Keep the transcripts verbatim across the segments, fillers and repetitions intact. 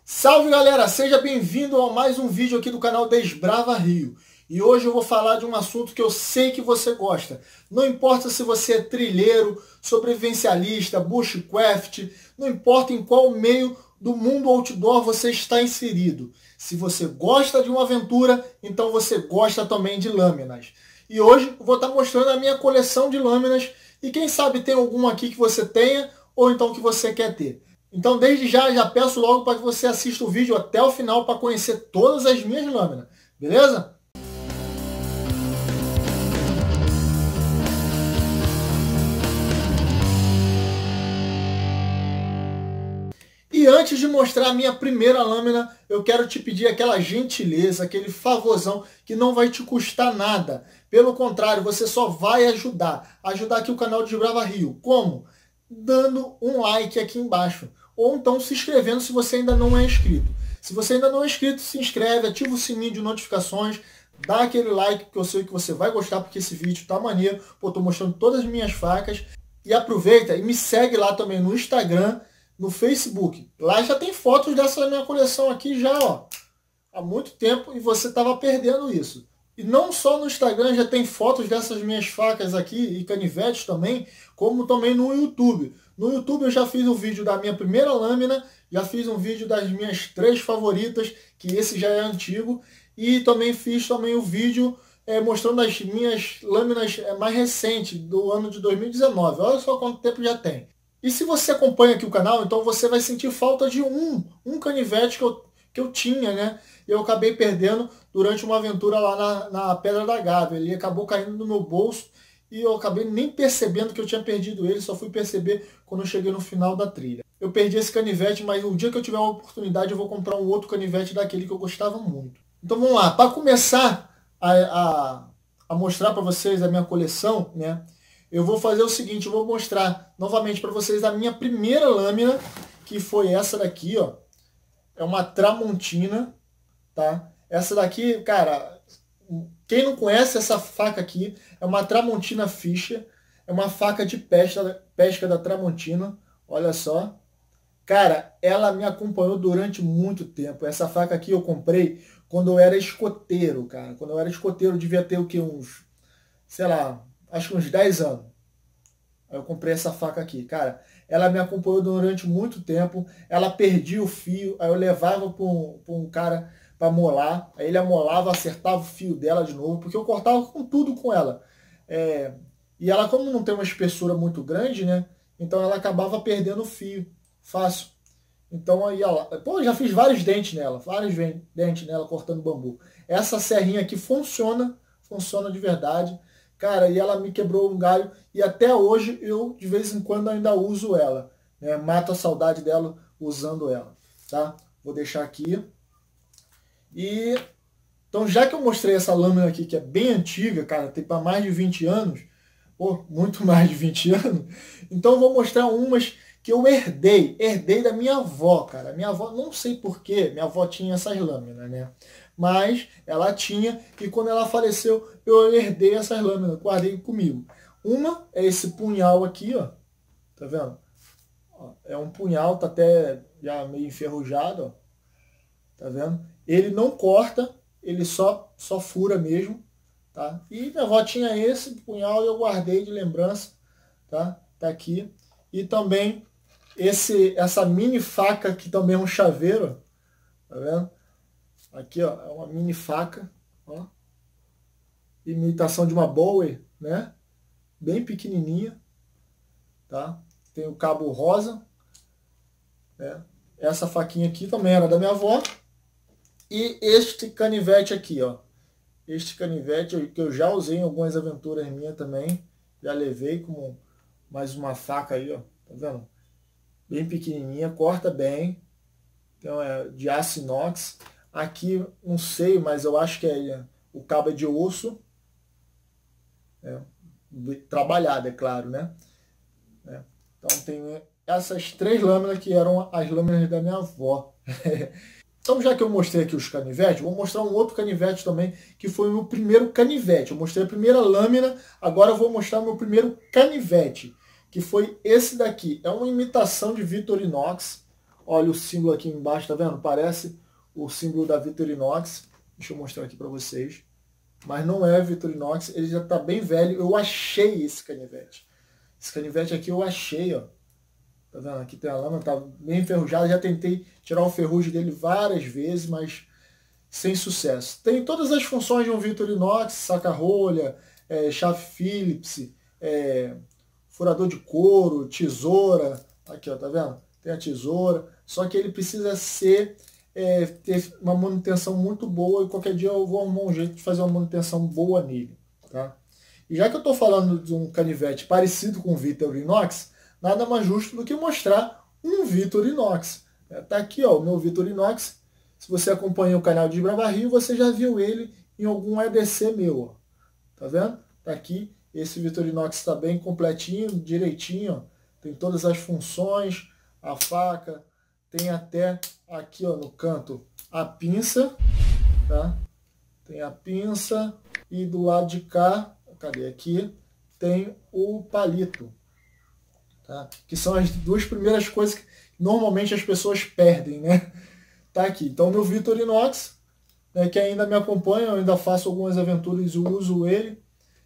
Salve galera, seja bem-vindo a mais um vídeo aqui do canal Desbrava Rio. E hoje eu vou falar de um assunto que eu sei que você gosta. Não importa se você é trilheiro, sobrevivencialista, bushcraft, não importa em qual meio do mundo outdoor você está inserido. Se você gosta de uma aventura, então você gosta também de lâminas. E hoje eu vou estar mostrando a minha coleção de lâminas e quem sabe tem alguma aqui que você tenha ou então que você quer ter. Então, desde já, já peço logo para que você assista o vídeo até o final para conhecer todas as minhas lâminas, beleza? E antes de mostrar a minha primeira lâmina, eu quero te pedir aquela gentileza, aquele favorzão que não vai te custar nada. Pelo contrário, você só vai ajudar. Ajudar aqui o canal Desbrava Rio. Como? Dando um like aqui embaixo. Ou então se inscrevendo se você ainda não é inscrito. Se você ainda não é inscrito, se inscreve, ativa o sininho de notificações, dá aquele like que eu sei que você vai gostar porque esse vídeo tá maneiro. Pô, tô mostrando todas as minhas facas. E aproveita e me segue lá também no Instagram, no Facebook. Lá já tem fotos dessa minha coleção aqui já, ó, há muito tempo e você tava perdendo isso. E não só no Instagram já tem fotos dessas minhas facas aqui e canivetes também, como também no YouTube. No YouTube eu já fiz um vídeo da minha primeira lâmina, já fiz um vídeo das minhas três favoritas, que esse já é antigo, e também fiz também o vídeo é, mostrando as minhas lâminas é, mais recentes, do ano de dois mil e dezenove. Olha só quanto tempo já tem. E se você acompanha aqui o canal, então você vai sentir falta de um, um canivete que eu, que eu tinha, né? E eu acabei perdendo durante uma aventura lá na, na Pedra da Gávea. Ele acabou caindo no meu bolso e eu acabei nem percebendo que eu tinha perdido ele, só fui perceber quando eu cheguei no final da trilha. Eu perdi esse canivete, mas o dia que eu tiver uma oportunidade eu vou comprar um outro canivete daquele que eu gostava muito. Então vamos lá, para começar a, a, a mostrar para vocês a minha coleção, né? Eu vou fazer o seguinte, eu vou mostrar novamente para vocês a minha primeira lâmina, que foi essa daqui, ó. É uma Tramontina, tá? Essa daqui, cara, quem não conhece essa faca aqui, é uma Tramontina Fischer, é uma faca de pesca, pesca da Tramontina, olha só. Cara, ela me acompanhou durante muito tempo. Essa faca aqui eu comprei quando eu era escoteiro, cara. Quando eu era escoteiro, eu devia ter o que, uns, sei lá, acho que uns dez anos. Aí eu comprei essa faca aqui. Cara, ela me acompanhou durante muito tempo. Ela perdia o fio. Aí eu levava para um, um cara para molar. Aí ele amolava, acertava o fio dela de novo. Porque eu cortava com tudo com ela. É, e ela, como não tem uma espessura muito grande, né? Então ela acabava perdendo o fio. Fácil. Então aí ela... Pô, já fiz vários dentes nela. Vários dentes nela cortando bambu. Essa serrinha aqui funciona. Funciona de verdade. Cara, e ela me quebrou um galho e até hoje eu, de vez em quando, ainda uso ela. Né? Mato a saudade dela usando ela. Tá? Vou deixar aqui. E então, já que eu mostrei essa lâmina aqui, que é bem antiga, cara, tem para mais de vinte anos, ou muito mais de vinte anos, então eu vou mostrar umas que eu herdei. Herdei da minha avó, cara. Minha avó, não sei porquê, minha avó tinha essas lâminas, né? Mas ela tinha, e quando ela faleceu, eu herdei essas lâminas, guardei comigo. Uma é esse punhal aqui, ó. Tá vendo? Ó, é um punhal, tá até já meio enferrujado, ó. Tá vendo? Ele não corta, ele só, só fura mesmo, tá? E minha avó tinha esse punhal e eu guardei de lembrança, tá? Tá aqui. E também esse, essa mini faca, que também é um chaveiro, ó. Tá vendo? Aqui, ó, é uma mini faca, ó, imitação de uma Bowie, né? Bem pequenininha, tá? Tem o cabo rosa, né? Essa faquinha aqui também era da minha avó. E este canivete aqui, ó, este canivete que eu já usei em algumas aventuras minhas também, já levei como mais uma faca aí, ó, tá vendo? Bem pequenininha, corta bem, então é de aço inox. Aqui, não sei, mas eu acho que é, o cabo é de osso. É, trabalhado, é claro, né? É, então tem essas três lâminas que eram as lâminas da minha avó. Então, já que eu mostrei aqui os canivetes, vou mostrar um outro canivete também, que foi o meu primeiro canivete. Eu mostrei a primeira lâmina, agora eu vou mostrar o meu primeiro canivete, que foi esse daqui. É uma imitação de Victorinox. Olha o símbolo aqui embaixo, tá vendo? Parece o símbolo da Victorinox. Deixa eu mostrar aqui para vocês. Mas não é Victorinox, ele já está bem velho. Eu achei esse canivete. Esse canivete aqui eu achei, ó. Tá vendo? Aqui tem a lâmina, tá bem enferrujada. Já tentei tirar o ferrugem dele várias vezes, mas sem sucesso. Tem todas as funções de um Victorinox, saca-rolha, é, chave Phillips, é, furador de couro, tesoura. Aqui, ó, tá vendo? Tem a tesoura. Só que ele precisa ser, é, ter uma manutenção muito boa, e qualquer dia eu vou arrumar um jeito de fazer uma manutenção boa nele, tá? E já que eu estou falando de um canivete parecido com o Victorinox, nada mais justo do que mostrar um Victorinox. Tá aqui, ó, o meu Victorinox. Se você acompanha o canal de Desbravar-Rio, você já viu ele em algum E D C meu, ó. Tá vendo? Tá aqui. Esse Victorinox está bem completinho, direitinho, ó. Tem todas as funções, a faca, tem até aqui, ó, no canto a pinça, tá? Tem a pinça e do lado de cá, cadê aqui? Tem o palito, tá? Que são as duas primeiras coisas que normalmente as pessoas perdem, né? Tá aqui. Então, meu Victorinox, né, que ainda me acompanha, eu ainda faço algumas aventuras e uso ele.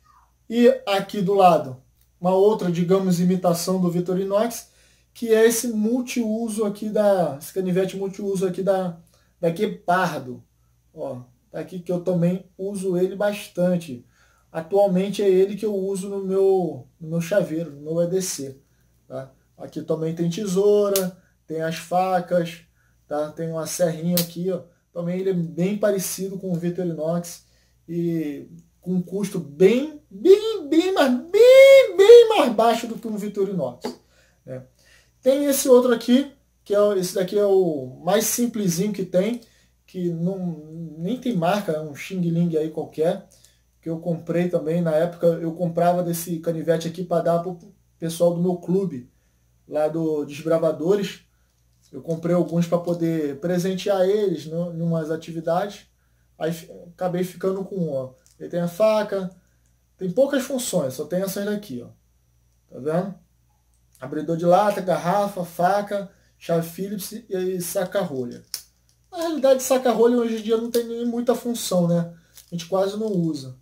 E aqui do lado, uma outra, digamos, imitação do Victorinox, que é esse multiuso aqui da, esse canivete multiuso aqui da, da Guepardo. Ó, tá aqui que eu também uso ele bastante. Atualmente é ele que eu uso no meu, no meu chaveiro, no meu E D C. Tá? Aqui também tem tesoura, tem as facas, tá? Tem uma serrinha aqui, ó. Também ele é bem parecido com o Victorinox e com um custo bem, bem, bem, mais, bem, bem mais baixo do que um Victorinox, né? Tem esse outro aqui, que é esse daqui é o mais simplesinho que tem, que não, nem tem marca, é um Xing Ling aí qualquer, que eu comprei também. Na época eu comprava desse canivete aqui para dar para o pessoal do meu clube, lá do Desbravadores. Eu comprei alguns para poder presentear eles em umas atividades. Aí acabei ficando com um, ó. Ele tem a faca, tem poucas funções, só tem essas daqui, ó. Tá vendo? Abridor de lata, garrafa, faca, chave Phillips e saca-rolha. Na realidade, saca-rolha hoje em dia não tem nem muita função, né? A gente quase não usa.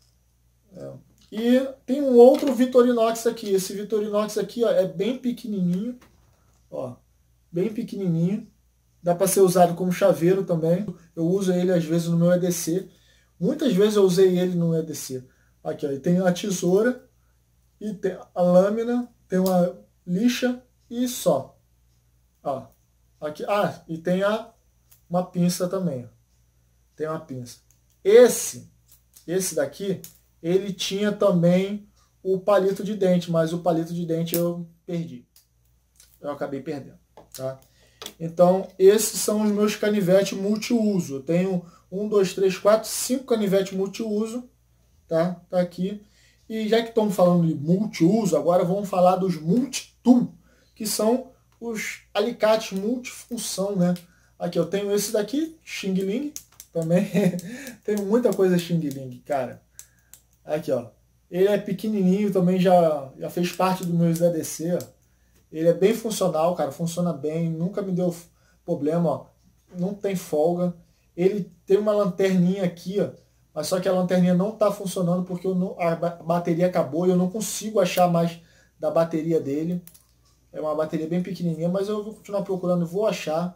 É. E tem um outro Victorinox aqui. Esse Victorinox aqui, ó, é bem pequenininho, ó, bem pequenininho. Dá para ser usado como chaveiro também. Eu uso ele às vezes no meu E D C. Muitas vezes eu usei ele no E D C. Aqui, ó, e tem a tesoura e tem a lâmina, tem uma lixa e só. Ó, aqui, ah, e tem a, uma pinça também. Ó. Tem uma pinça. Esse, esse daqui, ele tinha também o palito de dente, mas o palito de dente eu perdi. Eu acabei perdendo, tá? Então, esses são os meus canivetes multiuso. Eu tenho um, dois, três, quatro, cinco canivetes multiuso, tá? Tá aqui. E já que estamos falando de multiuso, agora vamos falar dos multitool, que são os alicates multifunção, né? Aqui eu tenho esse daqui, Xing Ling, também. Tenho muita coisa Xing Ling, cara. Aqui, ó. Ele é pequenininho, também já, já fez parte do meu E D C, ó. Ele é bem funcional, cara, funciona bem, nunca me deu problema, ó. Não tem folga. Ele tem uma lanterninha aqui, ó, mas só que a lanterninha não está funcionando porque eu não, a bateria acabou e eu não consigo achar mais da bateria dele. É uma bateria bem pequenininha, mas eu vou continuar procurando e vou achar.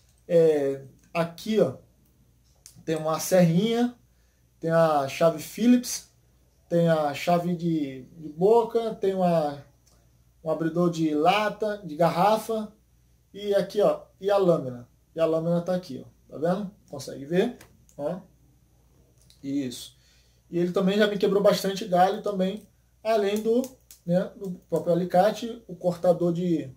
É, aqui, ó, tem uma serrinha, tem a chave Phillips, tem a chave de, de boca, tem uma, um abridor de lata, de garrafa, e aqui, ó, e a lâmina. E a lâmina tá aqui, ó, tá vendo? Consegue ver? Ó. Isso. E ele também já me quebrou bastante galho também, além do, né, do próprio alicate, o cortador de,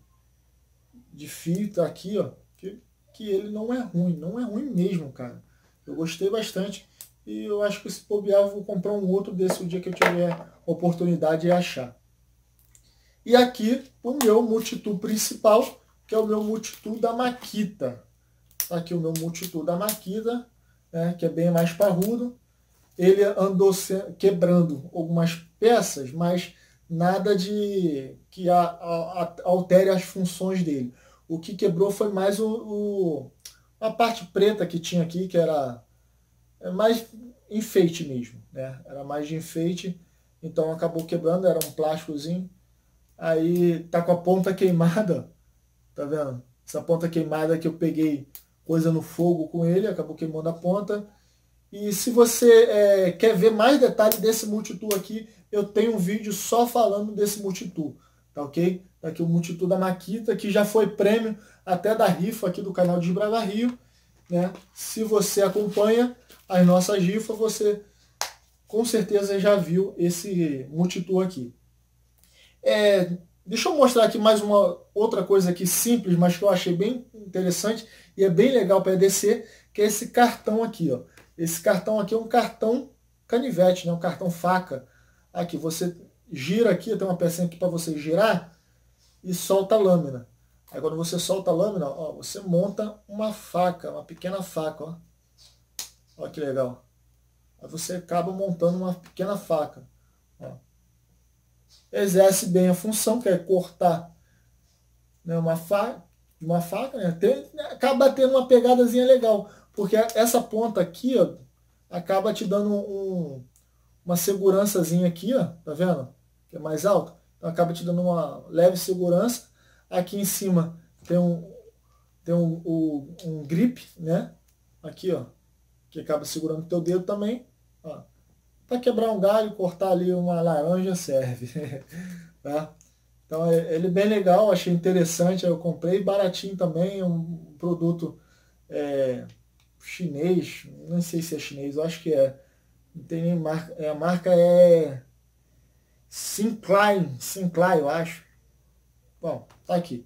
de fio tá aqui, ó, que, que ele não é ruim, não é ruim mesmo, cara. Eu gostei bastante e eu acho que se bobear eu vou comprar um outro desse o dia que eu tiver oportunidade de achar. E aqui o meu multitool principal, que é o meu multitool da Makita. Tá aqui o meu multitool da Makita, né, que é bem mais parrudo. Ele andou quebrando algumas peças, mas nada de que a, a, a, altere as funções dele. O que quebrou foi mais o, o, a parte preta que tinha aqui, que era mais enfeite mesmo, né? Era mais de enfeite, então acabou quebrando, era um plásticozinho. Aí tá com a ponta queimada, tá vendo? Essa ponta queimada que eu peguei coisa no fogo com ele, acabou queimando a ponta. E se você é, quer ver mais detalhes desse multitool aqui, eu tenho um vídeo só falando desse multitool, tá ok? Tá aqui o multitool da Makita, que já foi prêmio até da rifa aqui do canal Desbravar Rio, né? Se você acompanha as nossas rifas, você com certeza já viu esse multitool aqui. É, deixa eu mostrar aqui mais uma outra coisa aqui simples, mas que eu achei bem interessante e é bem legal para E D C, que é esse cartão aqui, ó. Esse cartão aqui é um cartão canivete, né? Um cartão faca. Aqui, você gira aqui, tem uma pecinha aqui para você girar e solta a lâmina. Aí quando você solta a lâmina, ó, você monta uma faca, uma pequena faca, ó. Olha que legal. Aí você acaba montando uma pequena faca, ó. Exerce bem a função, que é cortar, né, uma faca, uma faca, né? Tem, acaba tendo uma pegadazinha legal, porque essa ponta aqui, ó, acaba te dando um, uma segurançazinha aqui, ó, tá vendo? Que é mais alto, então acaba te dando uma leve segurança. Aqui em cima tem um tem um, um, um grip, né? Aqui, ó, que acaba segurando o teu dedo também, ó. Para quebrar um galho, cortar ali uma laranja serve. Tá? Então ele é bem legal, achei interessante, eu comprei baratinho também, um produto é, chinês, não sei se é chinês, eu acho que é. Não tem nem marca, é, a marca é Sinclair, Sinclair, eu acho. Bom, tá aqui.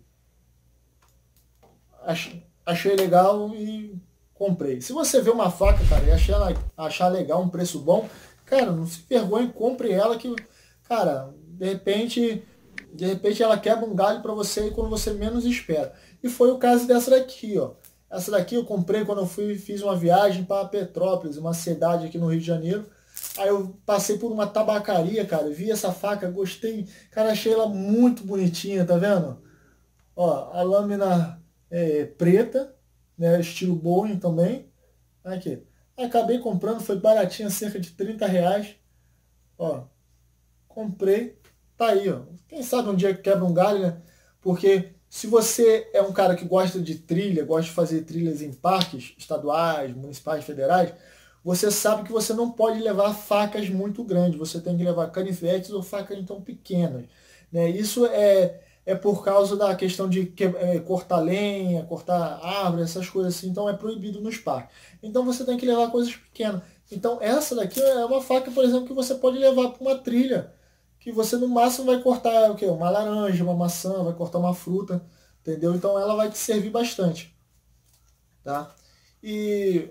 Achei, achei legal e comprei. Se você vê uma faca, cara, e achar, achar legal, um preço bom, cara, não se vergonhe, compre ela que, cara, de repente, de repente ela quebra um galho para você quando você menos espera. E foi o caso dessa daqui, ó. Essa daqui eu comprei quando eu fui, fiz uma viagem para Petrópolis, uma cidade aqui no Rio de Janeiro. Aí eu passei por uma tabacaria, cara, vi essa faca, gostei, cara, achei ela muito bonitinha, tá vendo? Ó, a lâmina é preta, né, estilo Boeing também. Aqui. Acabei comprando, foi baratinha, cerca de trinta reais. Ó, comprei, tá aí, ó. Quem sabe um dia quebra um galho, né? Porque se você é um cara que gosta de trilha, gosta de fazer trilhas em parques estaduais, municipais, federais, você sabe que você não pode levar facas muito grandes, você tem que levar canivetes ou facas então pequenas, né? Isso é, é por causa da questão de que, é, cortar lenha, cortar árvore, essas coisas assim, então é proibido nos parques. Então você tem que levar coisas pequenas. Então essa daqui é uma faca, por exemplo, que você pode levar para uma trilha, que você no máximo vai cortar o quê? Uma laranja, uma maçã, vai cortar uma fruta, entendeu? Então ela vai te servir bastante, tá? E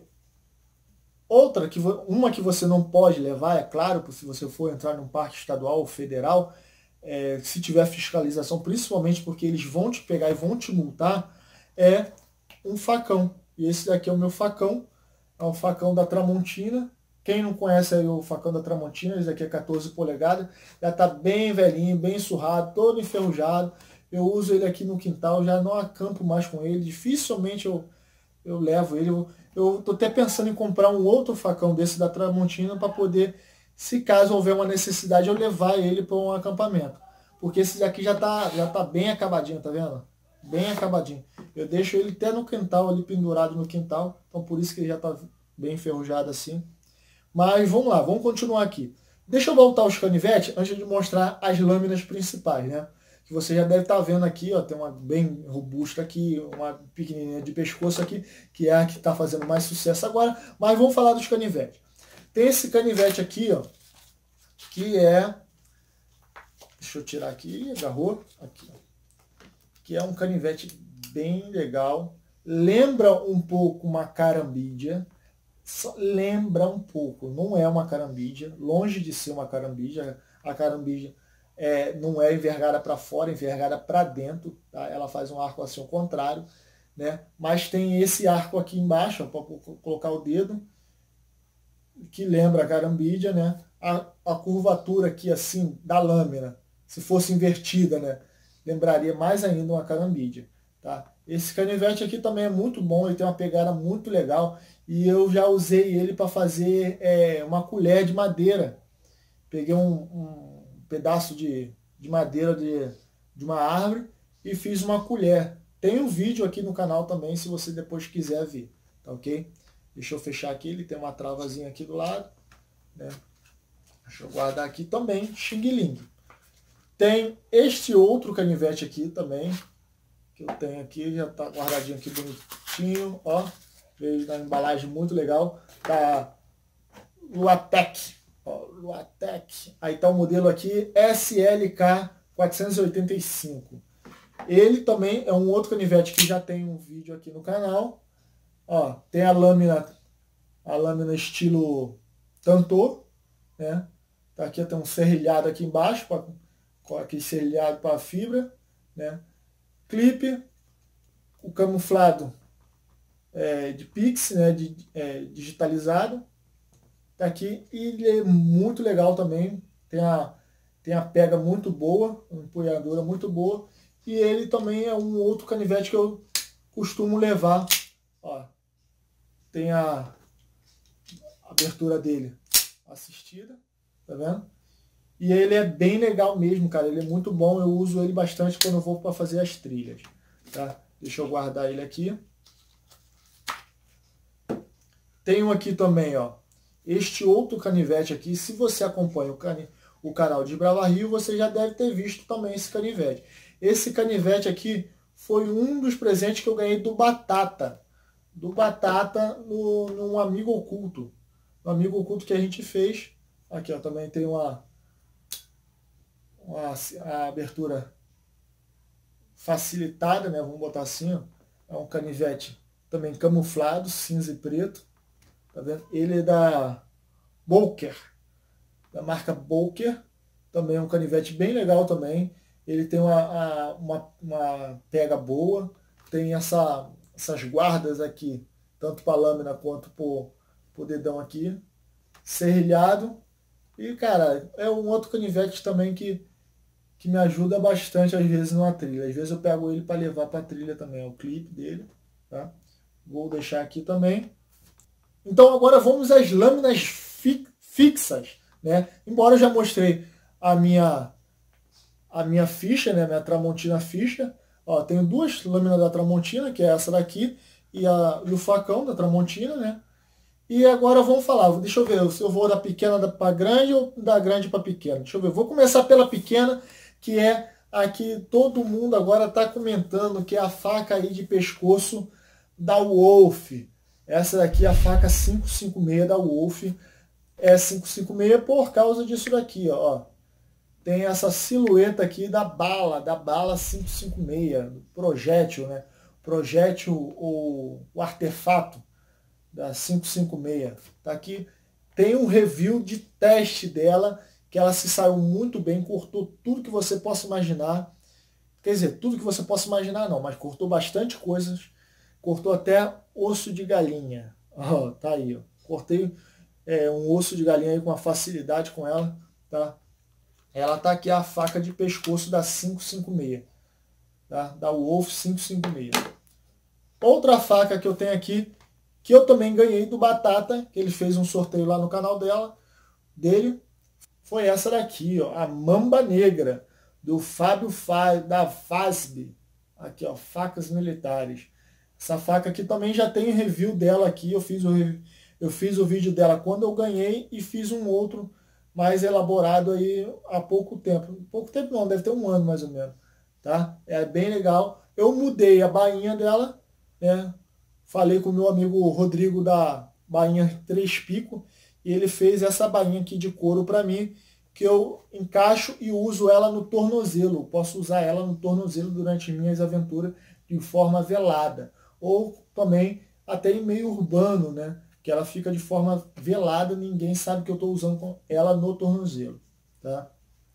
outra, que uma que você não pode levar, é claro, se você for entrar num parque estadual ou federal, é, se tiver fiscalização, principalmente porque eles vão te pegar e vão te multar, é um facão. E esse daqui é o meu facão, é um facão da Tramontina. Quem não conhece aí o facão da Tramontina, esse aqui é quatorze polegadas, já está bem velhinho, bem surrado, todo enferrujado. Eu uso ele aqui no quintal, já não acampo mais com ele, dificilmente eu, eu levo ele. Eu estou até pensando em comprar um outro facão desse da Tramontina para poder, se caso houver uma necessidade, eu levar ele para um acampamento. Porque esse daqui já está já tá bem acabadinho, tá vendo? Bem acabadinho. Eu deixo ele até no quintal, ali pendurado no quintal, então por isso que ele já está bem enferrujado assim. Mas vamos lá, vamos continuar aqui. Deixa eu voltar aos canivetes antes de mostrar as lâminas principais, né? Que você já deve estar vendo aqui, ó, tem uma bem robusta aqui, uma pequenininha de pescoço aqui, que é a que está fazendo mais sucesso agora. Mas vamos falar dos canivetes. Tem esse canivete aqui, ó, que é... Deixa eu tirar aqui, agarrou. Aqui, ó. Que é um canivete bem legal. Lembra um pouco uma carambídea. Só lembra um pouco, não é uma carambídea, longe de ser uma carambídea. A carambídea é, não é envergada para fora, é envergada para dentro, tá? Ela faz um arco assim ao contrário, né? Mas tem esse arco aqui embaixo, para colocar o dedo, que lembra a carambídea, né? A, a curvatura aqui assim da lâmina, se fosse invertida, né? Lembraria mais ainda uma carambídea, tá? Esse canivete aqui também é muito bom, ele tem uma pegada muito legal. E eu já usei ele para fazer é, uma colher de madeira. Peguei um, um pedaço de, de madeira de, de uma árvore e fiz uma colher. Tem um vídeo aqui no canal também, se você depois quiser ver, tá ok? Deixa eu fechar aqui, ele tem uma travazinha aqui do lado, né? Deixa eu guardar aqui também, Xing Ling. Tem este outro canivete aqui também, que eu tenho aqui, já tá guardadinho aqui bonitinho, ó. Veio na embalagem muito legal, da Luatec, ó, Luatec. Aí tá o modelo aqui, S L K quatrocentos e oitenta e cinco. Ele também é um outro canivete que já tem um vídeo aqui no canal. Ó, tem a lâmina, a lâmina estilo Tanto, né? Tá aqui, tem um serrilhado aqui embaixo, pra, com aquele serrilhado para fibra, né? Clipe, o camuflado é, de Pix, né? De, é, digitalizado. Tá aqui, e ele é muito legal também. Tem a, tem a pega muito boa, uma empunhadura muito boa. E ele também é um outro canivete que eu costumo levar. Ó, tem a abertura dele assistida, tá vendo? E ele é bem legal mesmo, cara. Ele é muito bom, eu uso ele bastante quando eu vou para fazer as trilhas, tá? Deixa eu guardar ele aqui. Tenho aqui também, ó, este outro canivete aqui. Se você acompanha o, cani o canal de Brava Rio, você já deve ter visto também esse canivete. Esse canivete aqui foi um dos presentes que eu ganhei do Batata. Do Batata no, num amigo oculto. Um amigo oculto que a gente fez. Aqui, ó, também tem uma, uma a abertura facilitada, né? Vamos botar assim, ó. É um canivete também camuflado, cinza e preto. Tá vendo? Ele é da Boker, da marca Boker. Também é um canivete bem legal também. Ele tem uma, uma, uma pega boa. Tem essa, essas guardas aqui, tanto para a lâmina quanto para o dedão aqui. Serrilhado. E, cara, é um outro canivete também que, que me ajuda bastante às vezes numa trilha. Às vezes eu pego ele para levar para a trilha também. É o clipe dele, tá? Vou deixar aqui também. Então agora vamos às lâminas fi fixas, né? Embora eu já mostrei a minha a minha ficha, né? Minha Tramontina ficha. Ó, tenho duas lâminas da Tramontina, que é essa daqui e, a, e o facão da Tramontina, né? E agora vamos falar. Deixa eu ver se eu vou da pequena para grande ou da grande para pequena. Deixa eu ver. Vou começar pela pequena, que é a que todo mundo agora está comentando, que é a faca aí de pescoço da Wolf. Essa daqui é a faca cinco cinco seis da Wolf. É cinco cinco seis por causa disso daqui, ó. Tem essa silhueta aqui da bala, da bala cinco cinco seis, projétil, né? Projétil ou o artefato da cinco cinco seis. Tá aqui. Tem um review de teste dela, que ela se saiu muito bem, cortou tudo que você possa imaginar. Quer dizer, tudo que você possa imaginar não, mas cortou bastante coisas. Cortou até osso de galinha. Ó, tá aí, ó. Cortei é, um osso de galinha aí com uma facilidade com ela, tá? Ela tá aqui, a faca de pescoço da cinco cinco seis, tá? Da Wolf cinco cinco seis. Outra faca que eu tenho aqui, que eu também ganhei do Batata, que ele fez um sorteio lá no canal dela, dele, foi essa daqui, ó, a Mamba Negra, do Fábio Fa, da F A S B. Aqui, ó, facas militares. Essa faca aqui também já tem review dela aqui, eu fiz o, eu fiz o vídeo dela quando eu ganhei e fiz um outro mais elaborado aí há pouco tempo. Pouco tempo não, deve ter um ano mais ou menos, tá? É bem legal. Eu mudei a bainha dela, né? Falei com o meu amigo Rodrigo da bainha Três Pico e ele fez essa bainha aqui de couro para mim, que eu encaixo e uso ela no tornozelo. Posso usar ela no tornozelo durante minhas aventuras de forma velada. Ou também até em meio urbano, né? Que ela fica de forma velada, ninguém sabe que eu estou usando ela no tornozelo, tá?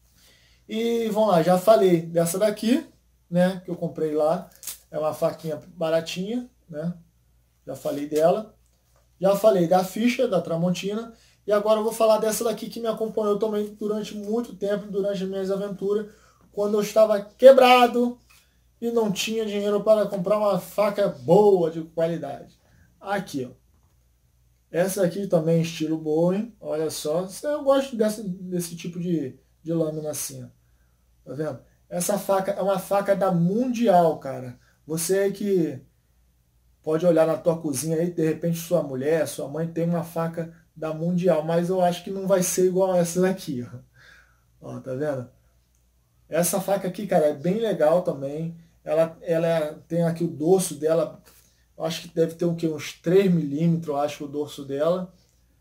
E vamos lá, já falei dessa daqui, né? Que eu comprei lá, é uma faquinha baratinha, né? Já falei dela. Já falei da ficha da Tramontina. E agora eu vou falar dessa daqui que me acompanhou também durante muito tempo, durante as minhas aventuras, quando eu estava quebrado, e não tinha dinheiro para comprar uma faca boa, de qualidade. Aqui, ó. Essa aqui também é estilo Bowen, olha só. Eu gosto dessa, desse tipo de, de lâmina assim, ó. Tá vendo? Essa faca é uma faca da Mundial, cara. Você aí que pode olhar na tua cozinha aí, de repente sua mulher, sua mãe tem uma faca da Mundial, mas eu acho que não vai ser igual a essa daqui, ó. Ó, tá vendo? Essa faca aqui, cara, é bem legal também. Ela, ela tem aqui o dorso dela, acho que deve ter um, que, uns três milímetros, eu acho, o dorso dela.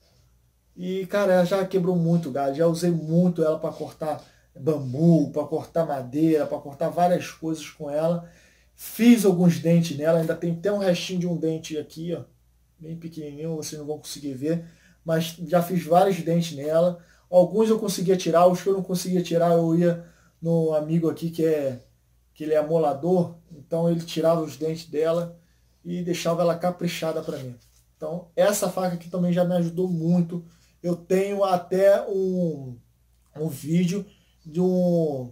E, cara, ela já quebrou muito galho. Já usei muito ela para cortar bambu, para cortar madeira, para cortar várias coisas com ela. Fiz alguns dentes nela, ainda tem até um restinho de um dente aqui, ó, bem pequenininho, vocês não vão conseguir ver. Mas já fiz vários dentes nela. Alguns eu conseguia tirar, os que eu não conseguia tirar eu ia no amigo aqui que é que ele é amolador, então ele tirava os dentes dela e deixava ela caprichada para mim. Então essa faca aqui também já me ajudou muito. Eu tenho até um, um vídeo de um,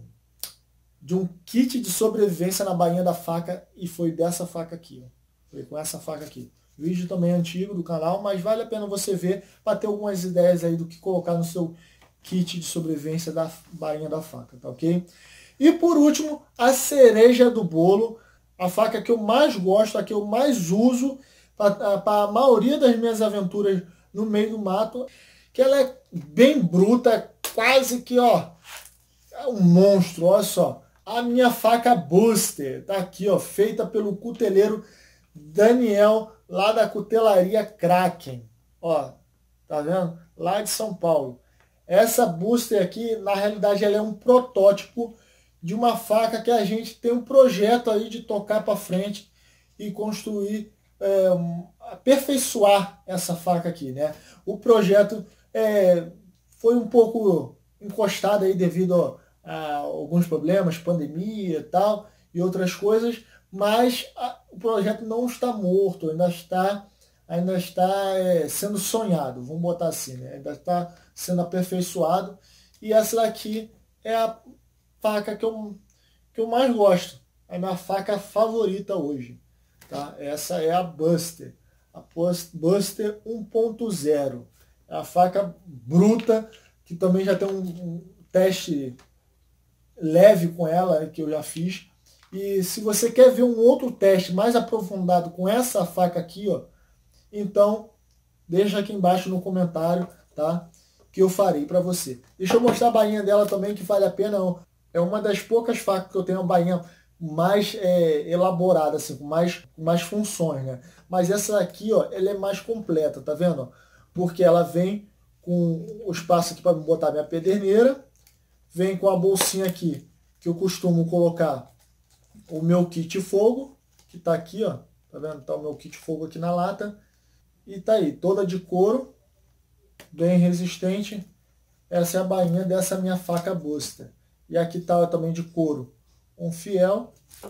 de um kit de sobrevivência na bainha da faca e foi dessa faca aqui. Ó. Foi com essa faca aqui. Vídeo também antigo do canal, mas vale a pena você ver para ter algumas ideias aí do que colocar no seu kit de sobrevivência da bainha da faca, tá ok? E por último, a cereja do bolo, a faca que eu mais gosto, a que eu mais uso para a maioria das minhas aventuras no meio do mato, que ela é bem bruta, quase que, ó, é um monstro, olha só. A minha faca Buster, tá aqui, ó, feita pelo cuteleiro Daniel, lá da cutelaria Kraken, ó, tá vendo? Lá de São Paulo. Essa Buster aqui, na realidade, ela é um protótipo de uma faca que a gente tem um projeto aí de tocar para frente e construir, é, um, aperfeiçoar essa faca aqui, né? O projeto é, foi um pouco encostado aí devido a, a alguns problemas, pandemia e tal, e outras coisas, mas a, o projeto não está morto, ainda está, ainda está é, sendo sonhado, vamos botar assim, né? Ainda está sendo aperfeiçoado, e essa daqui é a faca que eu, que eu mais gosto, é a minha faca favorita hoje, tá? Essa é a Buster, a Buster um ponto zero, é a faca bruta, que também já tem um, um teste leve com ela, que eu já fiz. E se você quer ver um outro teste mais aprofundado com essa faca aqui, ó, então deixa aqui embaixo no comentário, tá? Que eu farei para você. Deixa eu mostrar a bainha dela também, que vale a pena. É uma das poucas facas que eu tenho uma bainha mais é, elaborada, assim, com mais, com mais funções, né? Mas essa aqui, ó, ela é mais completa, tá vendo? Porque ela vem com o espaço aqui para botar minha pederneira, vem com a bolsinha aqui, que eu costumo colocar o meu kit fogo, que tá aqui, ó, tá vendo? Tá o meu kit fogo aqui na lata, e tá aí, toda de couro, bem resistente. Essa é a bainha dessa minha faca Buster. E aqui tá também de couro um fiel.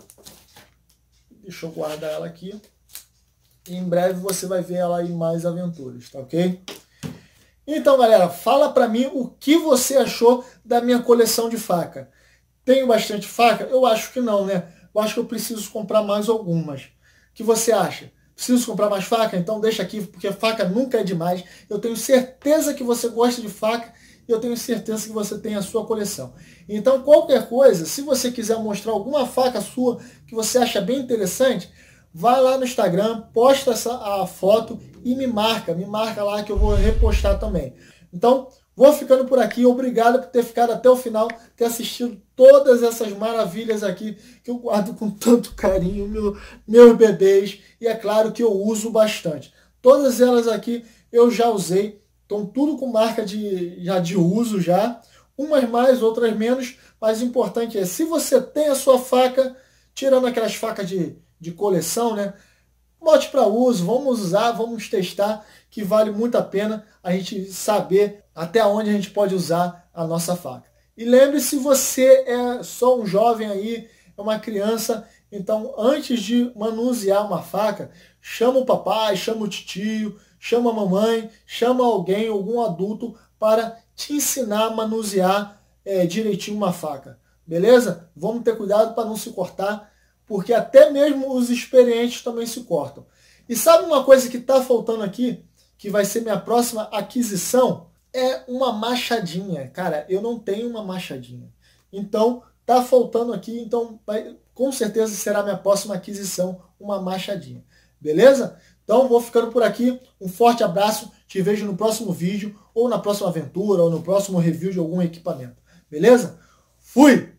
Deixa eu guardar ela aqui. E em breve você vai ver ela em mais aventuras, tá ok? Então, galera, fala pra mim o que você achou da minha coleção de faca. Tenho bastante faca? Eu acho que não, né? Eu acho que eu preciso comprar mais algumas. O que você acha? Preciso comprar mais faca? Então deixa aqui, porque faca nunca é demais. Eu tenho certeza que você gosta de faca e eu tenho certeza que você tem a sua coleção. Então qualquer coisa, se você quiser mostrar alguma faca sua que você acha bem interessante, vai lá no Instagram, posta essa, a foto e me marca. Me marca lá que eu vou repostar também. Então, vou ficando por aqui. Obrigado por ter ficado até o final, ter assistido todas essas maravilhas aqui que eu guardo com tanto carinho, meu, meus bebês. E é claro que eu uso bastante. Todas elas aqui eu já usei. Estão tudo com marca de, já de uso já. Umas mais, outras menos. Mas o importante é, se você tem a sua faca, tirando aquelas facas de, de coleção, né? Bote para uso, vamos usar, vamos testar, que vale muito a pena a gente saber até onde a gente pode usar a nossa faca. E lembre-se, você é só um jovem aí, é uma criança, então antes de manusear uma faca, chama o papai, chama o tio, chama a mamãe, chama alguém, algum adulto, para te ensinar a manusear é, direitinho uma faca. Beleza? Vamos ter cuidado para não se cortar. porque até mesmo os experientes também se cortam. E sabe uma coisa que está faltando aqui, que vai ser minha próxima aquisição? É uma machadinha. Cara, eu não tenho uma machadinha. Então, tá faltando aqui, então vai, com certeza será minha próxima aquisição, uma machadinha. Beleza? Então, vou ficando por aqui. Um forte abraço. Te vejo no próximo vídeo, ou na próxima aventura, ou no próximo review de algum equipamento. Beleza? Fui!